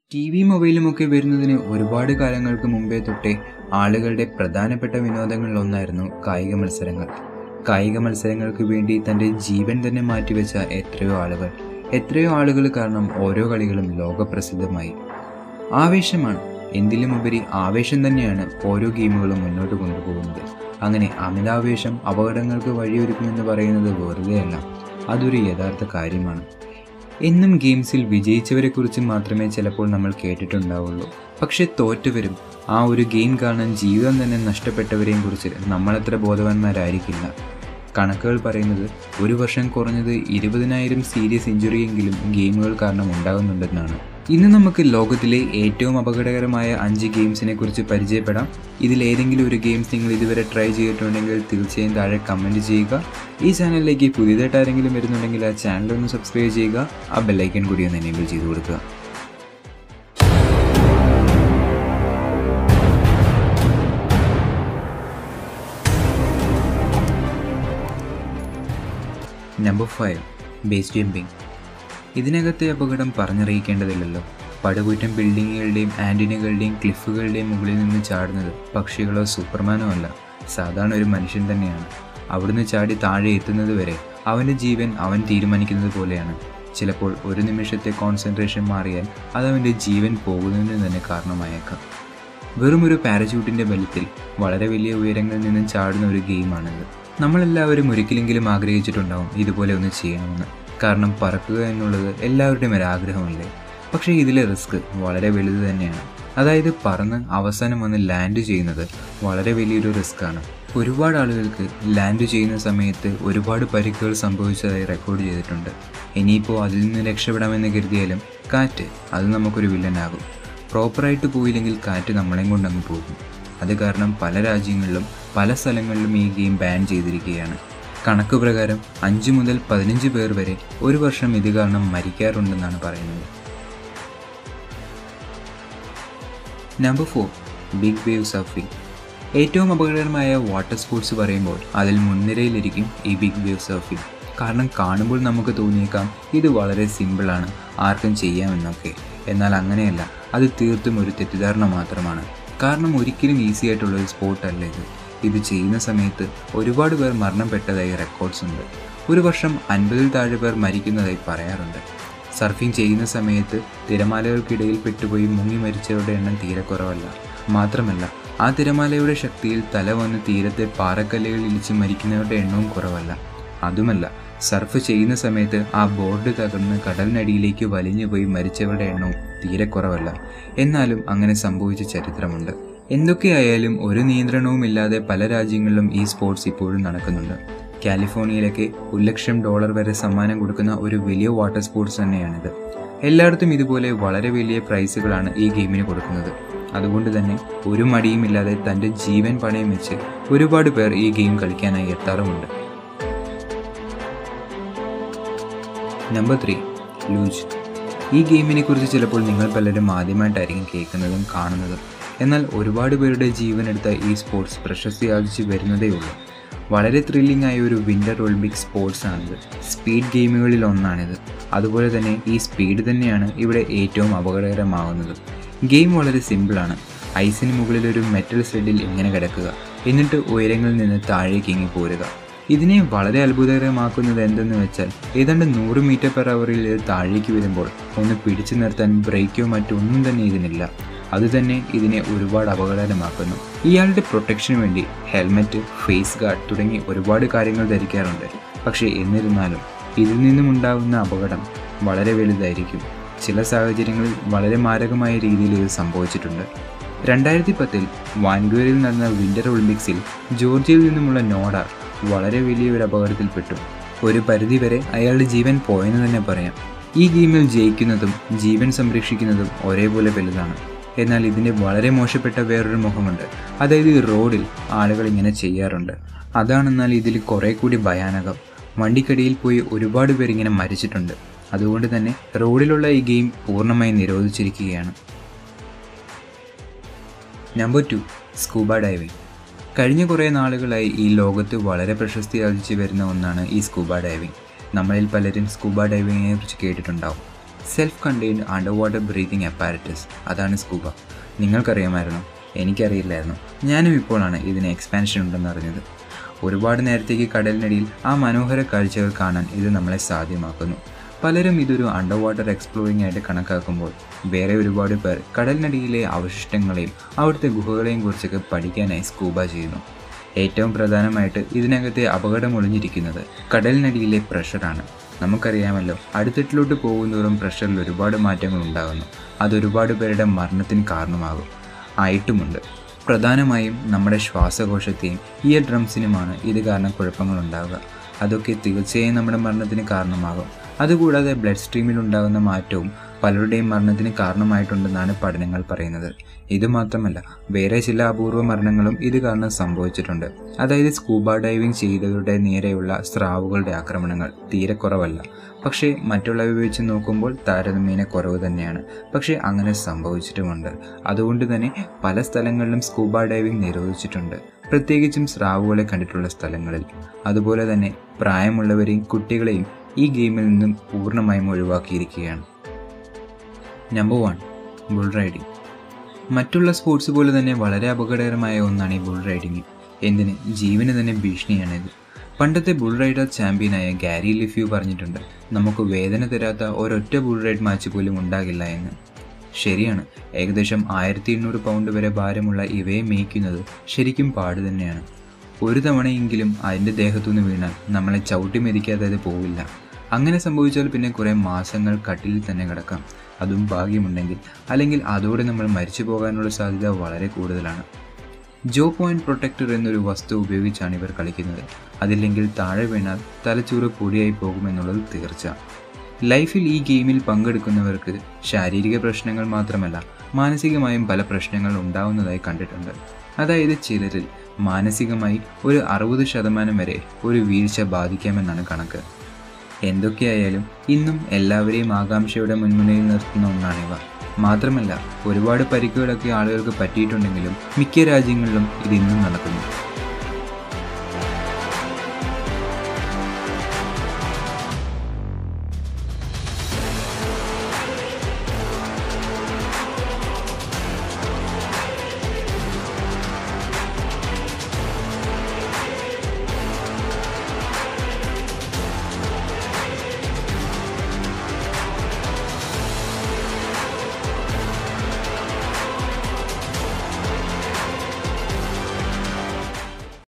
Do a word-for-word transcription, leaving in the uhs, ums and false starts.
T V മൊബൈലുമൊക്കെ വരുന്നതിന് ഒരുപാട് കാലങ്ങൾക്ക് മുമ്പേ തൊട്ടേ ആളുകളുടെ പ്രധാനപ്പെട്ട വിനോദങ്ങളിലൊന്നായിരുന്നു കായിക മത്സരങ്ങൾ. കായിക മത്സരങ്ങൾക്ക് വേണ്ടി തൻ്റെ ജീവൻ തന്നെ മാറ്റിവെച്ച എത്രയോ ആളുകൾ എത്രയോ ആളുകൾ കാരണം ഓരോ കളികളും ലോകപ്രസിദ്ധമായി. ആവേശമാണ്, എന്തിലുമുപരി ആവേശം തന്നെയാണ് ഓരോ ഗെയിമുകളും മുന്നോട്ട് കൊണ്ടുപോകുന്നത്. അങ്ങനെ അമിതാവേശം അപകടങ്ങൾക്ക് വഴിയൊരുക്കുമെന്ന് പറയുന്നത് വെറുതെയല്ല, അതൊരു യഥാർത്ഥ കാര്യമാണ്. എന്നും ഗെയിംസിൽ വിജയിച്ചവരെക്കുറിച്ച് മാത്രമേ ചിലപ്പോൾ നമ്മൾ കേട്ടിട്ടുണ്ടാവുള്ളൂ. പക്ഷെ തോറ്റവരും ആ ഒരു ഗെയിം കാണാൻ ജീവിതം തന്നെ നഷ്ടപ്പെട്ടവരെയും കുറിച്ച് നമ്മളത്ര ബോധവാന്മാരായിരിക്കില്ല. കണക്കുകൾ പറയുന്നത് ഒരു വർഷം കുറഞ്ഞത് ഇരുപതിനായിരം സീരിയസ് ഇഞ്ചുറിയെങ്കിലും ഗെയിമുകൾ കാരണം ഉണ്ടാകുന്നുണ്ടെന്നാണ്. ഇന്ന് നമുക്ക് ലോകത്തിലെ ഏറ്റവും അപകടകരമായ അഞ്ച് ഗെയിംസിനെ കുറിച്ച് പരിചയപ്പെടാം. ഇതിലേതെങ്കിലും ഒരു ഗെയിംസ് നിങ്ങൾ ഇതുവരെ ട്രൈ ചെയ്തിട്ടുണ്ടെങ്കിൽ തീർച്ചയായും താഴെ കമൻറ്റ് ചെയ്യുക. ഈ ചാനലിലേക്ക് പുതിയതായിട്ട് ആരെങ്കിലും വരുന്നുണ്ടെങ്കിൽ ആ ചാനൽ ഒന്ന് സബ്സ്ക്രൈബ് ചെയ്യുക, ആ ബെല്ലൈക്കൺ കൂടി ഒന്ന് എനേബിൾ ചെയ്ത് കൊടുക്കുക. Number five, base jumping. ഇതിനകത്തെ അപകടം പറഞ്ഞറിയിക്കേണ്ടതില്ലല്ലോ. പടുകൂറ്റൻ ബിൽഡിങ്ങുകളുടെയും ആൻറ്റിനകളുടെയും ക്ലിഫുകളുടെയും മുകളിൽ നിന്ന് ചാടുന്നത് പക്ഷികളോ സൂപ്പർമാനോ അല്ല, സാധാരണ ഒരു മനുഷ്യൻ തന്നെയാണ്. അവിടുന്ന് ചാടി താഴെ എത്തുന്നത് വരെ അവൻ്റെ ജീവൻ അവൻ തീരുമാനിക്കുന്നത് പോലെയാണ്. ചിലപ്പോൾ ഒരു നിമിഷത്തെ കോൺസെൻട്രേഷൻ മാറിയാൽ അതവൻ്റെ ജീവൻ പോകുന്നതിന് തന്നെ കാരണമായേക്കാം. വെറും ഒരു പാരച്യൂട്ടിൻ്റെ ബലത്തിൽ വളരെ വലിയ ഉയരങ്ങളിൽ നിന്നും ചാടുന്ന ഒരു ഗെയിമാണിത്. നമ്മളെല്ലാവരും ഒരിക്കലെങ്കിലും ആഗ്രഹിച്ചിട്ടുണ്ടാവും ഇതുപോലെ ഒന്ന് ചെയ്യണമെന്ന്. കാരണം പറക്കുക എന്നുള്ളത് എല്ലാവരുടെയും ഒരു ആഗ്രഹമല്ലേ. പക്ഷേ ഇതിലെ റിസ്ക് വളരെ വലുത് തന്നെയാണ്. അതായത് പറന്ന് അവസാനം വന്ന് ലാൻഡ് ചെയ്യുന്നത് വളരെ വലിയൊരു റിസ്ക്കാണ്. ഒരുപാട് ആളുകൾക്ക് ലാൻഡ് ചെയ്യുന്ന സമയത്ത് ഒരുപാട് പരിക്കുകൾ സംഭവിച്ചതായി റെക്കോർഡ് ചെയ്തിട്ടുണ്ട്. ഇനിയിപ്പോൾ അതിൽ നിന്ന് രക്ഷപ്പെടാമെന്ന് കരുതിയാലും കാറ്റ് അത് നമുക്കൊരു വില്ലനാകും. പ്രോപ്പറായിട്ട് പോയില്ലെങ്കിൽ കാറ്റ് നമ്മളെയും കൊണ്ടങ്ങ് പോകും. അത് കാരണം പല രാജ്യങ്ങളിലും പല സ്ഥലങ്ങളിലും ഈ ഗെയിം ബാൻ ചെയ്തിരിക്കുകയാണ്. കണക്ക് പ്രകാരം അഞ്ച് മുതൽ പതിനഞ്ച് പേർ വരെ ഒരു വർഷം ഇത് കാരണം മരിക്കാറുണ്ടെന്നാണ് പറയുന്നത്. Number four, big wave surfing. ഏറ്റവും അപകടകരമായ വാട്ടർ സ്പോർട്സ് പറയുമ്പോൾ അതിൽ മുൻനിരയിലിരിക്കും ഈ ബിഗ് വേവ് സർഫിംഗ്. കാരണം കാണുമ്പോൾ നമുക്ക് തോന്നിയേക്കാം ഇത് വളരെ സിമ്പിളാണ്, ആർക്കും ചെയ്യാമെന്നൊക്കെ. എന്നാൽ അങ്ങനെയല്ല, അത് തീർത്തും ഒരു തെറ്റിദ്ധാരണ മാത്രമാണ്. കാരണം ഒരിക്കലും ഈസി ആയിട്ടുള്ള ഒരു സ്പോർട്ടല്ല ഇത്. ഇത് ചെയ്യുന്ന സമയത്ത് ഒരുപാട് പേർ മരണപ്പെട്ടതായി റെക്കോർഡ്സ് ഉണ്ട്. ഒരു വർഷം അൻപതിൽ താഴെ പേർ മരിക്കുന്നതായി പറയാറുണ്ട്. സർഫിംഗ് ചെയ്യുന്ന സമയത്ത് തിരമാലകൾക്കിടയിൽ പെട്ടുപോയി മുങ്ങി മരിച്ചവരുടെ എണ്ണം തീരെ കുറവല്ല. മാത്രമല്ല ആ തിരമാലയുടെ ശക്തിയിൽ തല വന്ന് തീരത്തെ പാറക്കല്ലുകൾ ഇടിച്ച് മരിക്കുന്നവരുടെ എണ്ണവും കുറവല്ല. അതുമല്ല, സർഫ് ചെയ്യുന്ന സമയത്ത് ആ ബോർഡ് തകർന്ന് കടലിനടിയിലേക്ക് വലിഞ്ഞു പോയി മരിച്ചവരുടെ എണ്ണവും തീരെ കുറവല്ല. എന്നാലും അങ്ങനെ സംഭവിച്ച ചരിത്രമുണ്ട്. എന്തൊക്കെയായാലും ഒരു നിയന്ത്രണവും ഇല്ലാതെ പല രാജ്യങ്ങളിലും ഈ സ്പോർട്സ് ഇപ്പോഴും നടക്കുന്നുണ്ട്. കാലിഫോർണിയയിലൊക്കെ ഒരു ലക്ഷം ഡോളർ വരെ സമ്മാനം കൊടുക്കുന്ന ഒരു വലിയ വാട്ടർ സ്പോർട്സ് തന്നെയാണിത്. എല്ലായിടത്തും ഇതുപോലെ വളരെ വലിയ പ്രൈസുകളാണ് ഈ ഗെയിമിന് കൊടുക്കുന്നത്. അതുകൊണ്ട് തന്നെ ഒരു മടിയുമില്ലാതെ തൻ്റെ ജീവൻ പണയം വെച്ച് ഒരുപാട് പേർ ഈ ഗെയിം കളിക്കാനായി എത്താറുമുണ്ട്. Number three, luge. ഈ ഗെയിമിനെ കുറിച്ച് ചിലപ്പോൾ നിങ്ങൾ പലരും ആദ്യമായിട്ടായിരിക്കും കേൾക്കുന്നതും കാണുന്നതും. എന്നാൽ ഒരുപാട് പേരുടെ ജീവനെടുത്ത ഈ സ്പോർട്സ് പ്രശസ്തി ആർജിച്ച് വരുന്നതേ ഉള്ളൂ. വളരെ ത്രില്ലിംഗ് ആയ ഒരു വിൻ്റർ ഒളിമ്പിക് സ്പോർട്സ് ആണിത്. സ്പീഡ് ഗെയിമുകളിൽ ഒന്നാണിത്. അതുപോലെ തന്നെ ഈ സ്പീഡ് തന്നെയാണ് ഇവിടെ ഏറ്റവും അപകടകരമാകുന്നത്. ഗെയിം വളരെ സിമ്പിളാണ്. ഐസിന് മുകളിൽ ഒരു മെറ്റൽ സ്റ്റഡിൽ ഇങ്ങനെ കിടക്കുക, എന്നിട്ട് ഉയരങ്ങളിൽ നിന്ന് താഴേക്ക് ഇങ്ങി പോരുക. ഇതിനെ വളരെ അത്ഭുതകരമാക്കുന്നത് എന്തെന്ന് വെച്ചാൽ ഏതാണ്ട് നൂറ് മീറ്റർ പെർ അവറിൽ ഇത് താഴേക്ക് വരുമ്പോൾ ഒന്ന് പിടിച്ചു നിർത്താൻ ബ്രേക്കോ മറ്റൊന്നും തന്നെ ഇതിനില്ല. അതുതന്നെ ഇതിനെ ഒരുപാട് അപകടകരമാക്കുന്നു. ഇയാളുടെ പ്രൊട്ടക്ഷന് വേണ്ടി ഹെൽമെറ്റ്, ഫേസ് ഗാർഡ് തുടങ്ങി ഒരുപാട് കാര്യങ്ങൾ ധരിക്കാറുണ്ട്. പക്ഷേ എന്നിരുന്നാലും ഇതിൽ നിന്നുമുണ്ടാകുന്ന അപകടം വളരെ വലുതായിരിക്കും. ചില സാഹചര്യങ്ങളിൽ വളരെ മാരകമായ രീതിയിൽ ഇത് സംഭവിച്ചിട്ടുണ്ട്. രണ്ടായിരത്തി പത്തിൽ വാൻകൂവറിൽ നടന്ന വിൻ്റർ ഒളിമ്പിക്സിൽ ജോർജിയയിൽ നിന്നുമുള്ള നോഡ വളരെ വലിയൊരു അപകടത്തിൽപ്പെട്ടു. ഒരു പരിധിവരെ അയാളുടെ ജീവൻ പോയെന്ന് തന്നെ പറയാം. ഈ ഗെയിമിൽ ജയിക്കുന്നതും ജീവൻ സംരക്ഷിക്കുന്നതും ഒരേപോലെ വലുതാണ്. എന്നാൽ ഇതിൻ്റെ വളരെ മോശപ്പെട്ട വേറൊരു മുഖമുണ്ട്. അതായത് ഈ റോഡിൽ ആളുകൾ ഇങ്ങനെ ചെയ്യാറുണ്ട്. അതാണെന്നാൽ ഇതിൽ കുറേ കൂടി ഭയാനകം. വണ്ടിക്കടിയിൽ പോയി ഒരുപാട് പേർ ഇങ്ങനെ മരിച്ചിട്ടുണ്ട്. അതുകൊണ്ട് തന്നെ റോഡിലുള്ള ഈ ഗെയിം പൂർണ്ണമായി നിരോധിച്ചിരിക്കുകയാണ്. Number two, scuba diving. കഴിഞ്ഞ കുറേ നാളുകളായി ഈ ലോകത്ത് വളരെ പ്രശസ്തി ആർജിച്ച് വരുന്ന ഒന്നാണ് ഈ സ്കൂബ ഡൈവിംഗ്. നമ്മളിൽ പലരും സ്കൂബ ഡൈവിങ്ങിനെ കുറിച്ച് കേട്ടിട്ടുണ്ടാവും. Self contained underwater breathing apparatus, അതാണ് സ്കൂബ. നിങ്ങൾക്കറിയാമായിരുന്നു? എനിക്കറിയില്ലായിരുന്നു. ഞാനും ഇപ്പോഴാണ് ഇതിന് എക്സ്പാൻഷൻ ഉണ്ടെന്ന് അറിഞ്ഞത്. ഒരുപാട് നേരത്തേക്ക് കടലിനടിയിൽ ആ മനോഹര കാഴ്ചകൾ കാണാൻ ഇത് നമ്മളെ സാധ്യമാക്കുന്നു. പലരും ഇതൊരു അണ്ടർ വാട്ടർ എക്സ്പ്ലോറിംഗ് ആയിട്ട് കണക്കാക്കുമ്പോൾ വേറെ ഒരുപാട് പേർ കടലിനടിയിലെ അവശിഷ്ടങ്ങളെയും അവിടുത്തെ ഗുഹകളെയും കുറിച്ചൊക്കെ പഠിക്കാനായി സ്കൂബ ചെയ്യുന്നു. ഏറ്റവും പ്രധാനമായിട്ട് ഇതിനകത്തെ അപകടം ഒളിഞ്ഞിരിക്കുന്നത് കടലിനടിയിലെ പ്രഷറാണ്. നമുക്കറിയാമല്ലോ, അടിത്തട്ടിലോട്ട് പോകുന്നതോറും പ്രഷറിൽ ഒരുപാട് മാറ്റങ്ങൾ ഉണ്ടാകുന്നു. അതൊരുപാട് പേരുടെ മരണത്തിന് കാരണമാകും, ആയിട്ടുമുണ്ട്. പ്രധാനമായും നമ്മുടെ ശ്വാസകോശത്തെയും ഇയർ ഡ്രംസിനുമാണ് ഇത് കാരണം കുഴപ്പങ്ങൾ ഉണ്ടാവുക. അതൊക്കെ തീർച്ചയായും നമ്മുടെ മരണത്തിന് കാരണമാകും. അതുകൂടാതെ ബ്ലഡ് സ്ട്രീമിൽ ഉണ്ടാകുന്ന മാറ്റവും പലരുടെയും മരണത്തിന് കാരണമായിട്ടുണ്ടെന്നാണ് പഠനങ്ങൾ പറയുന്നത്. ഇതുമാത്രമല്ല, വേറെ ചില അപൂർവ മരണങ്ങളും ഇത് കാരണം സംഭവിച്ചിട്ടുണ്ട്. അതായത് സ്കൂബ ഡൈവിംഗ് ചെയ്തവരുടെ നേരെയുള്ള സ്രാവുകളുടെ ആക്രമണങ്ങൾ തീരെ കുറവല്ല. പക്ഷേ മറ്റുള്ളവ വെച്ച് നോക്കുമ്പോൾ താരതമ്യേന കുറവ് തന്നെയാണ്. പക്ഷേ അങ്ങനെ സംഭവിച്ചിട്ടുമുണ്ട്. അതുകൊണ്ട് തന്നെ പല സ്ഥലങ്ങളിലും സ്കൂബ ഡൈവിംഗ് നിരോധിച്ചിട്ടുണ്ട്, പ്രത്യേകിച്ചും സ്രാവുകളെ കണ്ടിട്ടുള്ള സ്ഥലങ്ങളിൽ. അതുപോലെ തന്നെ പ്രായമുള്ളവരെയും കുട്ടികളെയും ഈ ഗെയിമിൽ നിന്നും പൂർണ്ണമായും ഒഴിവാക്കിയിരിക്കുകയാണ്. Number one, bull riding. മറ്റുള്ള സ്പോർട്സ് പോലെ തന്നെ വളരെ അപകടകരമായ ഒന്നാണ് ഈ ബുൾ റൈഡിങ്. എന്തിന്, ജീവന് തന്നെ ഭീഷണിയാണിത്. പണ്ടത്തെ ബുൾ റൈഡർ ചാമ്പ്യനായ ഗാരി ലിഫ്യൂ പറഞ്ഞിട്ടുണ്ട്, നമുക്ക് വേദന തരാത്ത ഒരൊറ്റ ബുൾ റൈഡ് മാച്ച് പോലും ഉണ്ടാകില്ല എന്ന്. ശരിയാണ്, ഏകദേശം ആയിരത്തി എണ്ണൂറ് പൗണ്ട് വരെ ഭാരമുള്ള ഇവയെ മേയ്ക്കുന്നത് ശരിക്കും പാട് തന്നെയാണ്. ഒരു തവണയെങ്കിലും അതിൻ്റെ ദേഹത്തുനിന്ന് വീണാൽ നമ്മളെ ചവിട്ടി മെതിക്കാതെ അത് പോവില്ല. അങ്ങനെ സംഭവിച്ചാൽ പിന്നെ കുറേ മാസങ്ങൾ കട്ടിലിൽ തന്നെ കിടക്കാം, അതും ഭാഗ്യമുണ്ടെങ്കിൽ. അല്ലെങ്കിൽ അതോടെ നമ്മൾ മരിച്ചു പോകാനുള്ള സാധ്യത വളരെ കൂടുതലാണ്. ജോ പോയിന്റ് പ്രൊട്ടക്ടർ എന്നൊരു വസ്തു ഉപയോഗിച്ചാണ് ഇവർ കളിക്കുന്നത്. അതില്ലെങ്കിൽ താഴെ വീണാൽ തലച്ചോറ് പൊടിയായി പോകുമെന്നുള്ളത് തീർച്ച. ലൈഫിൽ ഈ ഗെയിമിൽ പങ്കെടുക്കുന്നവർക്ക് ശാരീരിക പ്രശ്നങ്ങൾ മാത്രമല്ല, മാനസികമായും പല പ്രശ്നങ്ങൾ ഉണ്ടാവുന്നതായി കണ്ടിട്ടുണ്ട്. അതായത് ചിലരിൽ മാനസികമായി ഒരു അറുപത് ശതമാനം വരെ ഒരു വീഴ്ച ബാധിക്കാമെന്നാണ് കണക്ക്. എന്തൊക്കെയായാലും ഇന്നും എല്ലാവരെയും ആകാംക്ഷയുടെ മുൻമുനയിൽ നിർത്തുന്ന ഒന്നാണിവ. മാത്രമല്ല, ഒരുപാട് പരിക്കുകളൊക്കെ ആളുകൾക്ക് പറ്റിയിട്ടുണ്ടെങ്കിലും മിക്ക രാജ്യങ്ങളിലും ഇത് ഇന്നും നടക്കുന്നു.